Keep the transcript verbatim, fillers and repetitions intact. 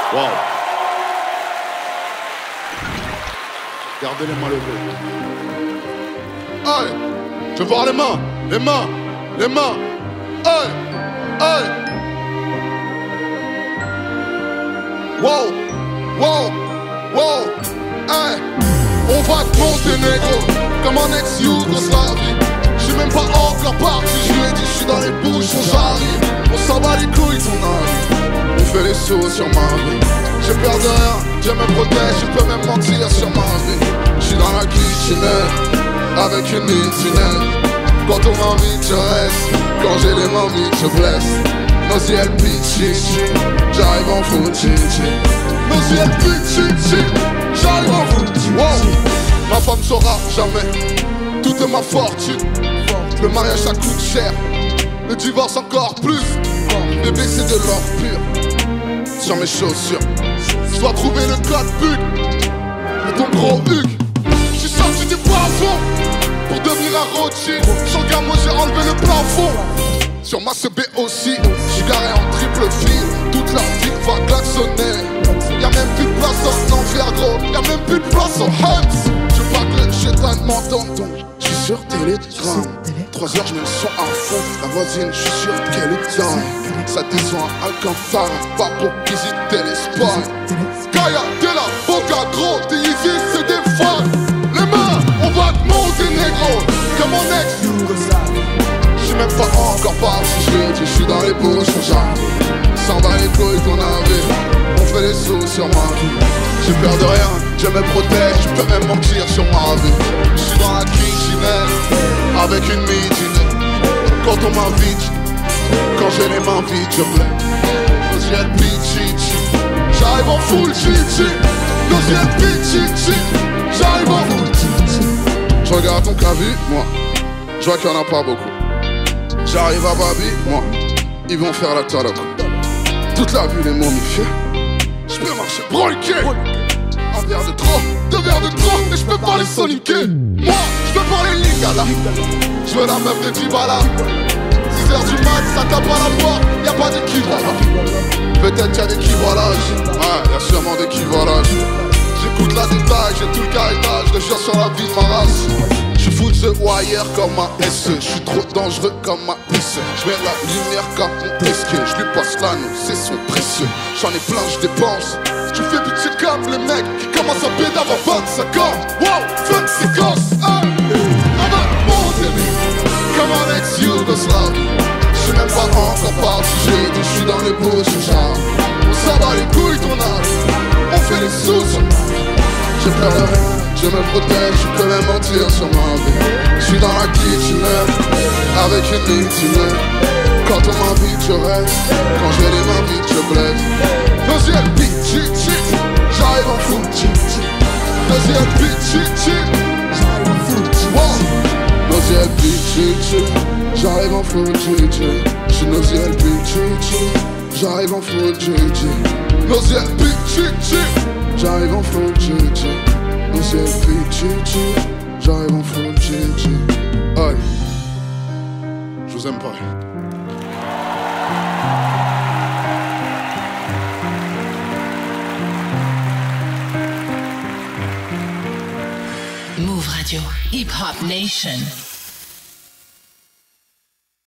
Wow. Gardez les mains levées. Aïe. Je veux voir les mains. Les mains. Les mains. Aïe. Aïe. Wow. Wow. Wow. Aïe. On va te Monténégro comme un ex-Yougoslavie. J'suis même pas encore parti, je lui ai dit j'suis dans les bouchons, j'arrive. On s'en bat les couilles ton avis. On fait les sauts sur ma vie. J'ai peur de rien, Dieu me protège, je peux même mentir sur ma vie. J'suis dans la kitchenette, avec une mitinette. Quand on m'invite je reste, quand j'ai les mains vides je blesse. Nos yeux pitchy, j'arrive en foot chichi. Nos yeux pitchy, j'arrive en foot chichi. Wow. Ma femme saura jamais toute ma fortune. Le mariage ça coûte cher, le divorce encore plus. Bébé c'est de l'or pur sur mes chaussures. Je dois trouver le code bug de ton gros Hugues. J'suis sorti du plafond pour devenir un Rothschild. Sans gamin j'ai enlevé le plafond. Sur ma C B aussi, j'suis garé en triple fil. Toute la ville va klaxonner. Y'a même plus de place en enfer gros. Y'a même plus de place en Huns. Je veux pas que le chétan m'entende donc j'suis sur Telegram. Trois heures j'mets le son à fond. La voisine j'suis sûr qu'elle est dingue. Ça descend à Alcantara, pas pour visiter l'Espagne. Kaya, t'es la boca gros. T'es ici c'est des fans. Les mains, on va te Monténégro comme mon ex. J'suis même pas encore parti, j'l'ai dit, j'suis dans les bouchons, j'arrive. S'en bat les couilles qu'on avait, on fait les sauts sur ma vie. J'ai peur de rien, Dieu me protège, je peux même mentir sur ma vie. J'suis dans la kitchenette, avec une mitinette. Quand on m'invite, quand j'ai les mains vides, je blesse. Nos yeux pitchy, j'arrive en full chichi. Nos yeux pitchy, j'arrive en full chichi. Je regarde ton clavier, moi, je vois qu'il y en a pas beaucoup. J'arrive à Babi, moi, ils vont faire la taloc. Toute la ville est momifiée. J'peux marcher broqué. Un verre de trop, deux verres de trop, mais j'peux pas les soniquer. Moi, j'veux parler lingala. J'veux la meuf de Dybala. six heures du mat, ça tape à la porte, y'a pas d'équivalage. Peut-être y'a d'équivalage, ouais, y'a sûrement d'équivalage. J'écoute la détail, j'ai tout le caractère, je jure sur la vie de ma race. Je fous the wire comme ma S E, j'suis trop dangereux comme ma pisse. J'mets la lumière comme mon esque, j'lui passe l'anneau, c'est son précieux. J'en ai plein, j'dépense. Je fais pitié comme les mecs qui commencent à péter avant vingt-cinq ans. Wow, fin de séquence, hey. On va monter comme un ex-Yougoslavie. J'suis même pas encore parti, j'ai dit j'suis dans les bouches, genre. On s'en bat les couilles ton âge, on fait les sous. J'ai peur de rien, je me protège, je peux même mentir sur ma vie. J'suis dans la kitchenette, avec une mitinette. Quand on m'invite, je reste, quand j'ai les mains vides, je blesse. Deuxième pitchy, j'arrive en full chichi. Deuxième pitchy, j'arrive en full chichi. Deuxième pitchy, j'arrive en full chichi. J'suis deuxième pitchy, j'arrive en full chichi. Deuxième pitchy, j'arrive en full chichi. Deuxième pitchy, j'arrive en full chichi. Aïe, je vous aime pas. Move Radio, Hip Hop Nation.